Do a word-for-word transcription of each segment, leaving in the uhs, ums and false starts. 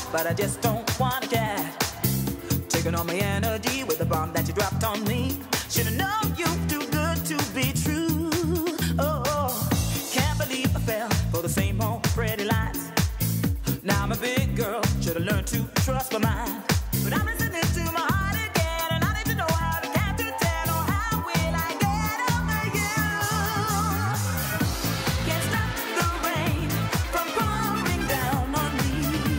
but I just don't wanna care. Taking all my energy with the bomb that you dropped on me. Should've known you too good to be true. Oh, oh, can't believe I fell for the same old pretty lies. Now I'm a big girl, should've learned to trust my mind. But I'm listening to my heart again, and I need to know how to count to ten, or how will I get over you? Can't stop the rain from pouring down on me.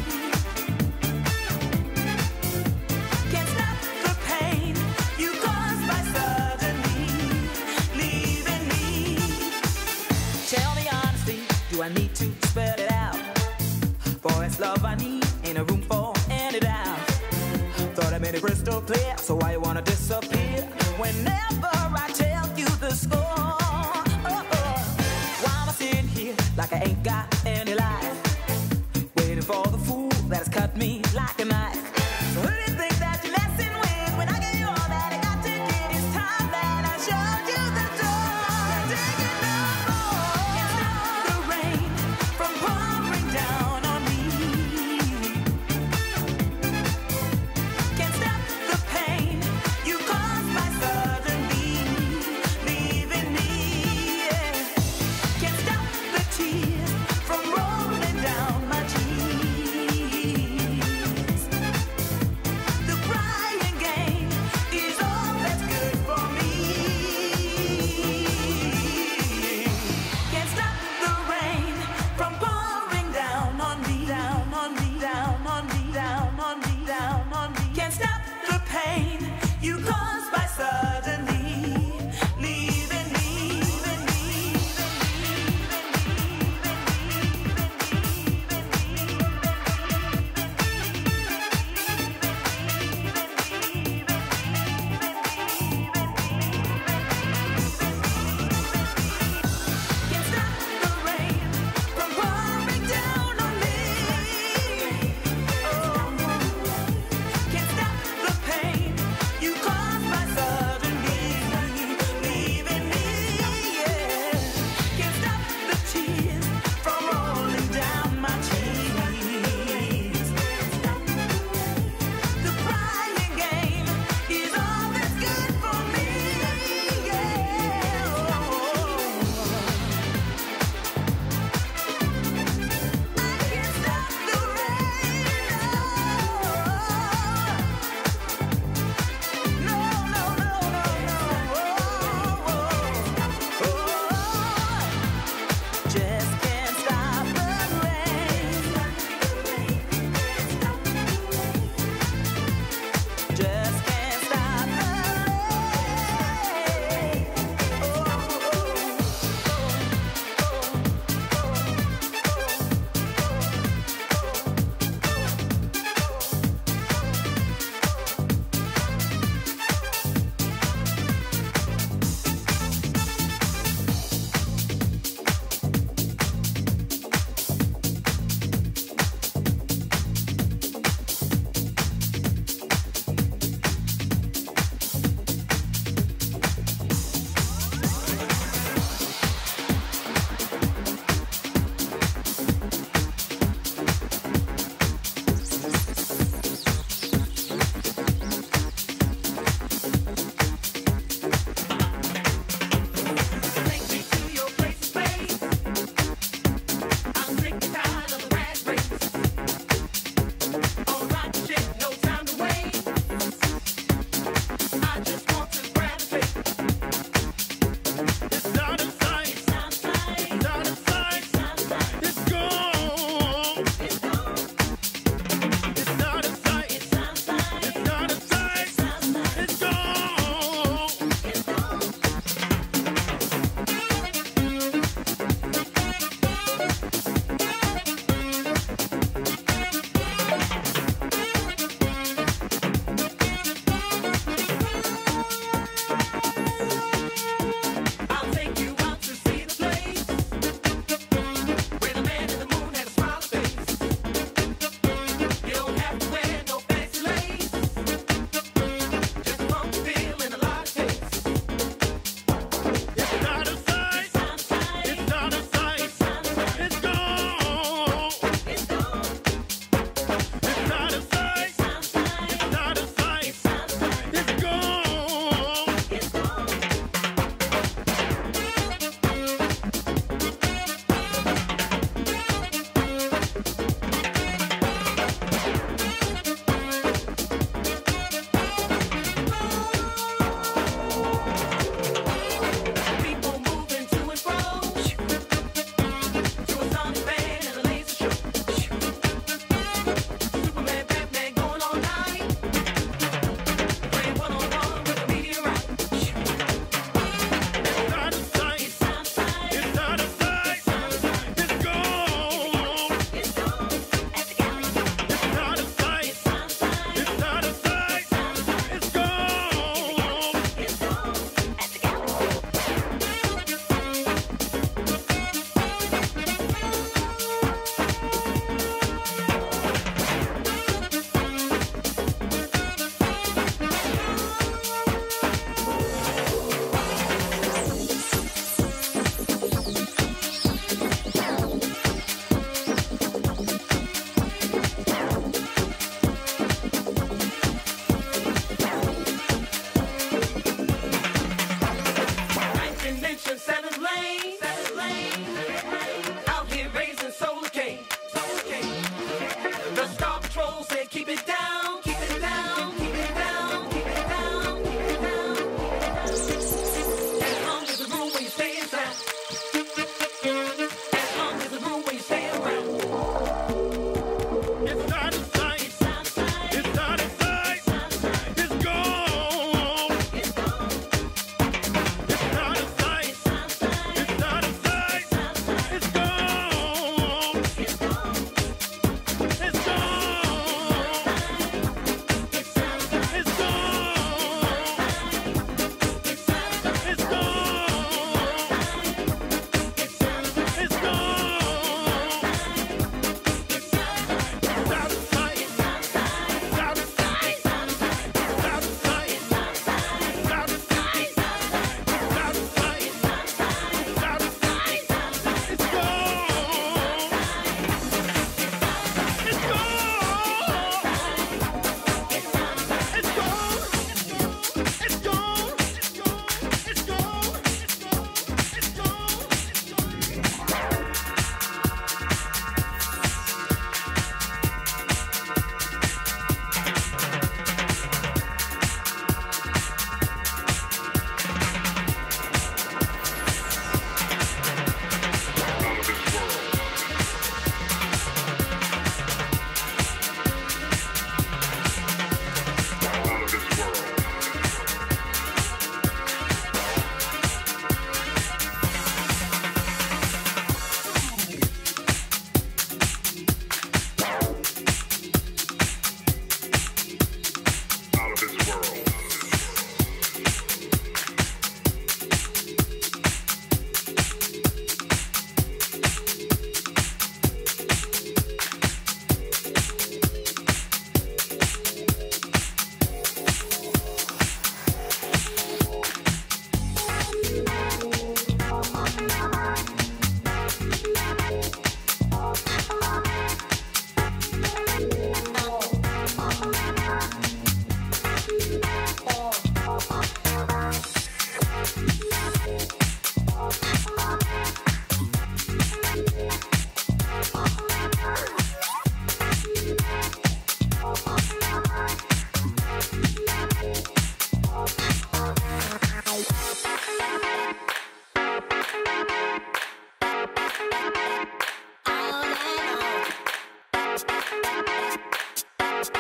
Can't stop the pain you caused by suddenly leaving me. Tell me honestly, do I need to spell it out? For it's love I need, ain't a room for any doubt. Thought I made it crystal clear, so why you wanna disappear? Whenever I tell you the score, oh, oh. Why am I sitting here like I ain't got any life? Waiting for the fool that has cut me like a knife. So who do you think that you're messing with? When I gave you all that I got to get, it's time that I showed you the door. Taking no more. Can't stop the rain from pouring down on me. Can't stop the pain you caused by suddenly leaving me. Yeah. Can't stop the tears from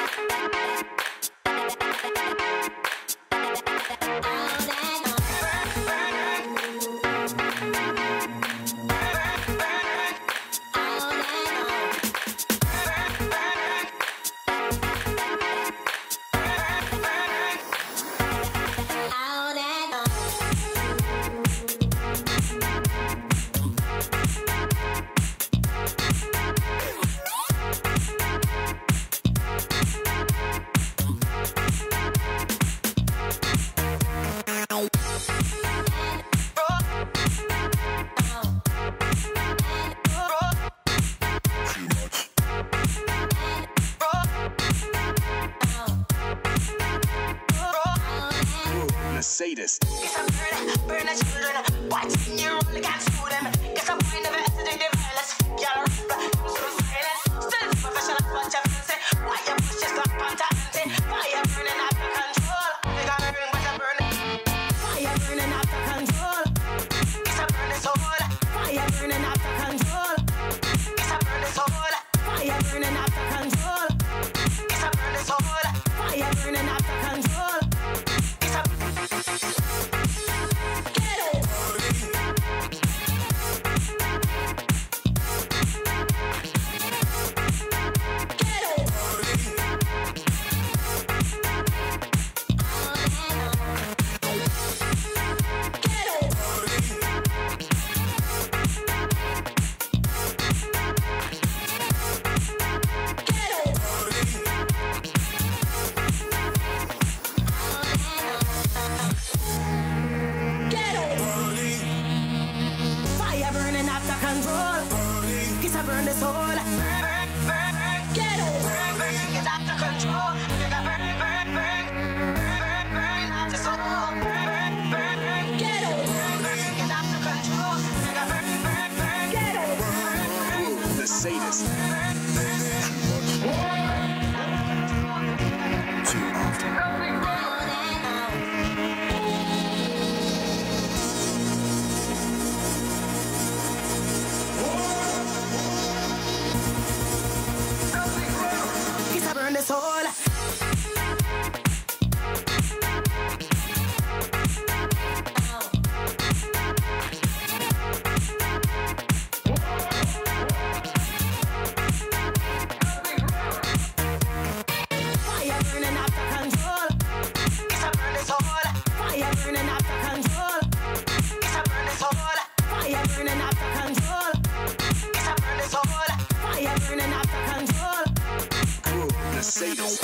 Sadist. Guess I'm burning, burning children. Watching you roll against them. Guess I'm going to be the violence. Y'all are so silent. Still professional, but your friends say, why you push this like Panta Ante? Fire burning out of control. They got a ring, but I'm burning. Fire burning out of control. Guess I'm burning so hard. Fire burning out of control. Guess I'm burning so hard. Fire burning out of control. Guess I'm burning so hard. Fire burning out of control. Burn this whole burn, burn, burn, get it, burn, burn, get out of control. Burn, burn, burn, burn, burn, out this whole burn, burn, burn, get it, burn, burn, get out of control. Burn, burn, burn, get it, burn, burn, the sadist. Too often. burn this whole fire burning out of control. It's a burn this whole fire burning out of control. It's a burn this whole fire burning out of control. It's a burn this whole fire burning out of control. The sadist.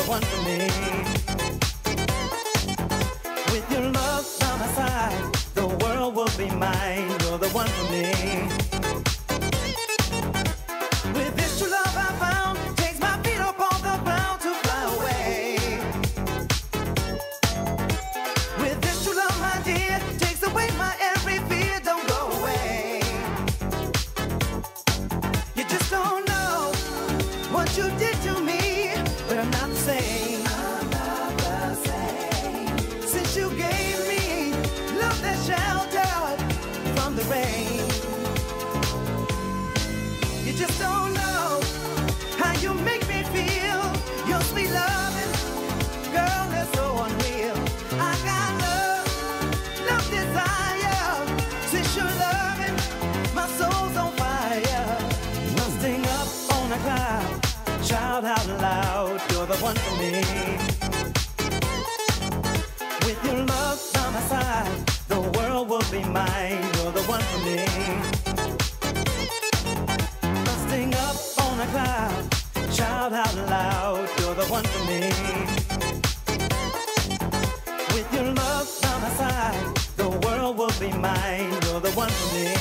one for me. With your love by my side, the world will be mine. You're the one for me. With this true love I found, takes my feet up off the ground to fly away. With this true love, my dear, takes away my every fear. Don't go away. You just don't know what you did to me, but I'm not the same. I'm not the same. Since you gave me love that sheltered from the rain. You just don't know how you make me feel. Your sweet loving, girl, that's so unreal. I got love, love desire. Since you're loving, my soul's on fire. Busting up on a cloud, shout out loud, you're the one for me. With your love by my side, the world will be mine. You're the one for me. Busting up on a cloud, shout out loud, you're the one for me. With your love by my side, the world will be mine. You're the one for me.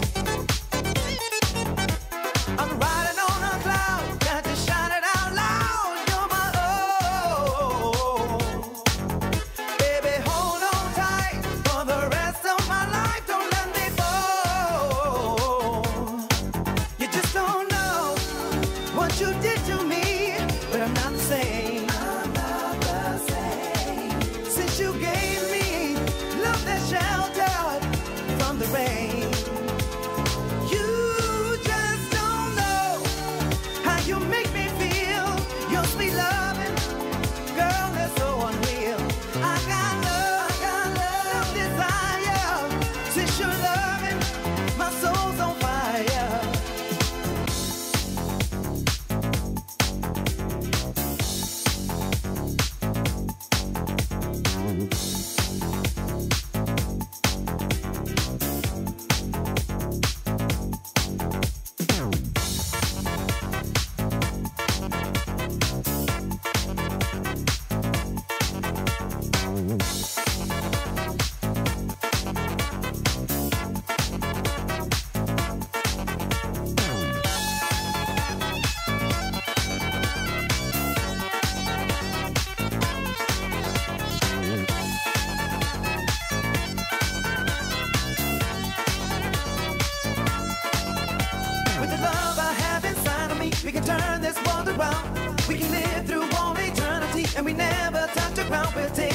I'm riding on a cloud, got to shout it out loud. You're my own. Baby, hold on tight for the rest of my life. Don't let me fall. You just don't know what you did to me, but I'm not the same. I'm not the same. Since you gave me love that sheltered from the rain. You just don't know how you make me feel. Your sweet loving, girl, that's so unreal. I got love, I got love desire. Since you're loving, my soul's on fire. With the love I have inside of me, we can turn this world around. We can live through all eternity, and we never touch the ground. We'll take